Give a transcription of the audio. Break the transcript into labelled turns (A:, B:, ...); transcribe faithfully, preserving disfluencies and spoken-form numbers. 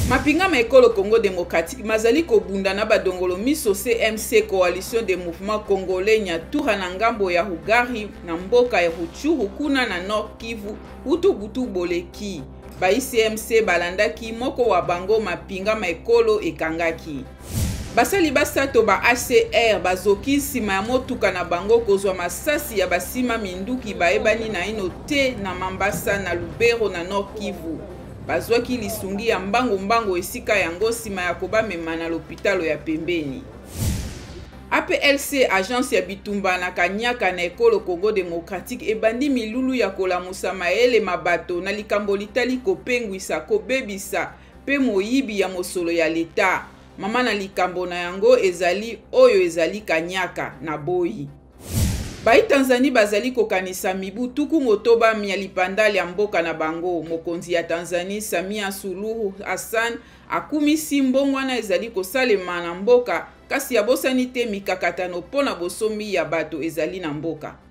A: Mapinga Maekolo Congo Démocratique mazali kobunda na badongolo miso C M C Coalition des Mouvements Congolais Nyatura na ngambo ya Hugari na mboka ya Rutshuru kuna na Nord Kivu utu butu boleki. Ba I C M C balandaki moko wa bango Mapinga Maekolo ekangaki. Basali basato ba A C R bazoki nsima ya motuka na bango kozwa masasi ya basima minduki baebani na ino te na Mambasa na Lubero na Nord Kivu. Bazwaki lisungi ya mbango mbango esika yango nsima ya kobamema na lopitalo ya pembeni. A P L C agence ya bitumba na Kanyaka na Ekolo Congo Démocratique ebandi milulu ya kolamusa maele mabato na likambo litali kopengwisa kobebisa pe moyibi ya mosolo ya leta. Mama na likambo na yango ezali oyo ezali Kanyaka na boyi. Bai Tanzanie bazali kokanisa mibu tuku motoba mia lipandali ya mboka na bango. Mokonzi ya Tanzanie Samia Suluhu Hassan akumisi mbongwana ezali kosalema na mboka kasi ya bosani te mikakatano pona bosomi ya bato ezali na mboka.